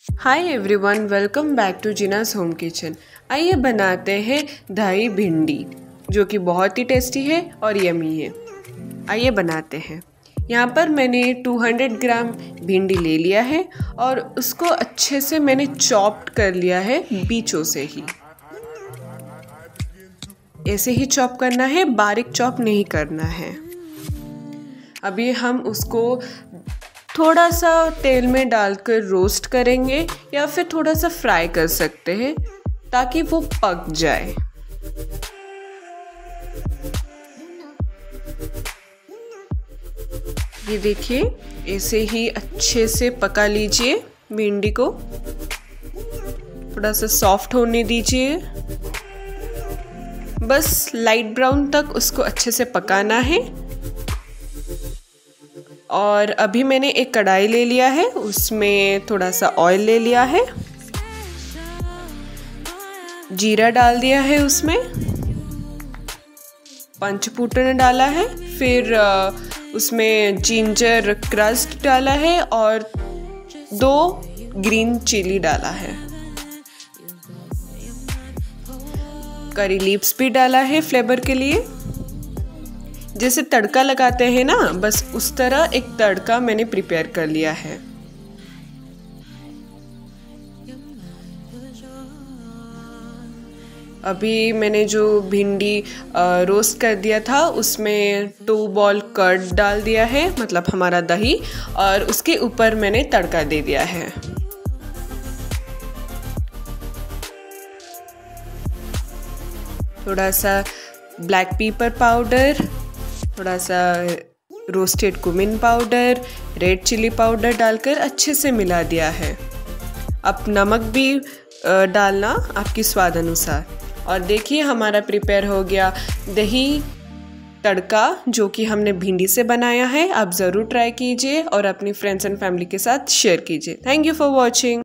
Hi everyone, welcome back to Jinas home kitchen. आइए बनाते हैं दही भिंडी, जो कि बहुत ही टेस्टी है और यमी है। आइए बनाते हैं। यहाँ पर मैंने 200 ग्राम भिंडी ले लिया है और उसको अच्छे से मैंने चॉप्ड कर लिया है, बीचों से ही। ऐसे ही चॉप करना है, बारीक चॉप नहीं करना है। अभी हम उसको थोड़ा सा तेल में डालकर रोस्ट करेंगे या फिर थोड़ा सा फ्राई कर सकते हैं ताकि वो पक जाए। ये देखिए, ऐसे ही अच्छे से पका लीजिए। भिंडी को थोड़ा सा सॉफ्ट होने दीजिए, बस लाइट ब्राउन तक उसको अच्छे से पकाना है। और अभी मैंने एक कढ़ाई ले लिया है, उसमें थोड़ा सा ऑयल ले लिया है, जीरा डाल दिया है, उसमें पंचफूटन डाला है, फिर उसमें जिंजर क्रस्ट डाला है और 2 ग्रीन चिली डाला है। करी लीव्स भी डाला है फ्लेवर के लिए। जैसे तड़का लगाते हैं ना, बस उस तरह एक तड़का मैंने प्रिपेयर कर लिया है। अभी मैंने जो भिंडी रोस्ट कर दिया था, उसमें 2 बॉल कर्ड डाल दिया है, मतलब हमारा दही, और उसके ऊपर मैंने तड़का दे दिया है। थोड़ा सा ब्लैक पेपर पाउडर, थोड़ा सा roasted cumin powder, red chilli powder डालकर अच्छे से मिला दिया है। अब नमक भी डालना आपकी स्वाद अनुसार। और देखिए, हमारा प्रिपेयर हो गया दही तड़का, जो कि हमने भिंडी से बनाया है। आप ज़रूर ट्राई कीजिए और अपनी फ्रेंड्स एंड फैमिली के साथ शेयर कीजिए। Thank you for watching.